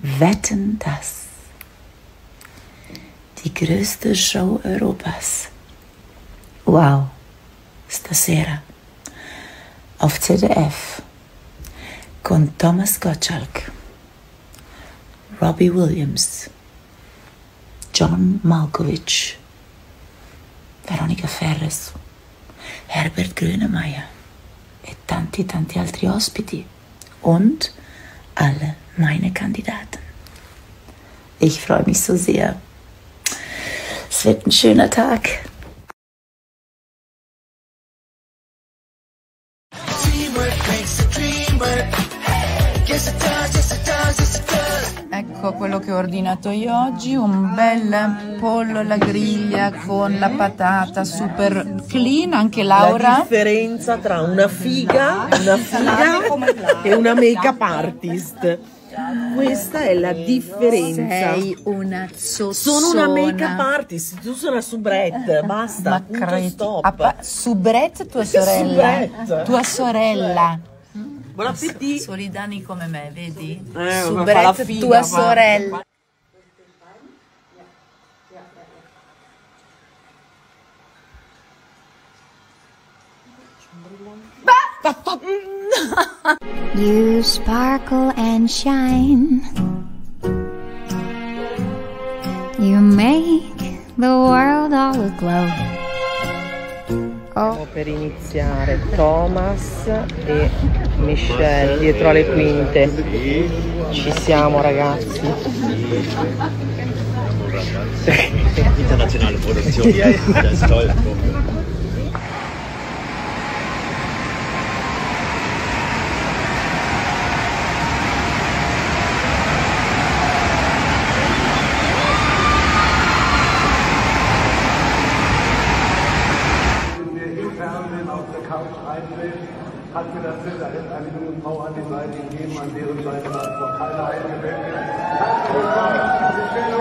Wetten, dass. Die größte Show Europas. Wow, stasera auf ZDF con Thomas Gottschalk, Robbie Williams, John Malkovich, Veronica Ferres, Herbert Grönemeyer e tanti altri ospiti und alle meine Kandidaten. Ich freue mich so sehr. Es wird ein schöner Tag. Ecco quello che ho ordinato io oggi, un bel pollo alla griglia con la patata super clean, anche Laura. La differenza tra una figa e una make-up artist. Questa è la differenza. Sei una zozzona. Sono una make-up artist, tu sei una soubrette, basta, Ma punto, stop. Soubrette tua sorella. Soubrette. Tua sorella. Buon appetito. Solidani come me, vedi? Soubrette tua sorella. You sparkle and shine. You make the world all aglow. Per iniziare Thomas e Michelle dietro alle quinte. Ci siamo, ragazzi. Internationale Produktion. Das ist toll. Hat mir das Bild eine junge Frau an die Seite gegeben, an deren Seite war noch keiner eingewählt. Herzlich willkommen, Michelle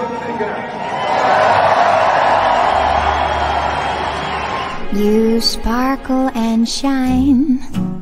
und Inge. You sparkle and shine.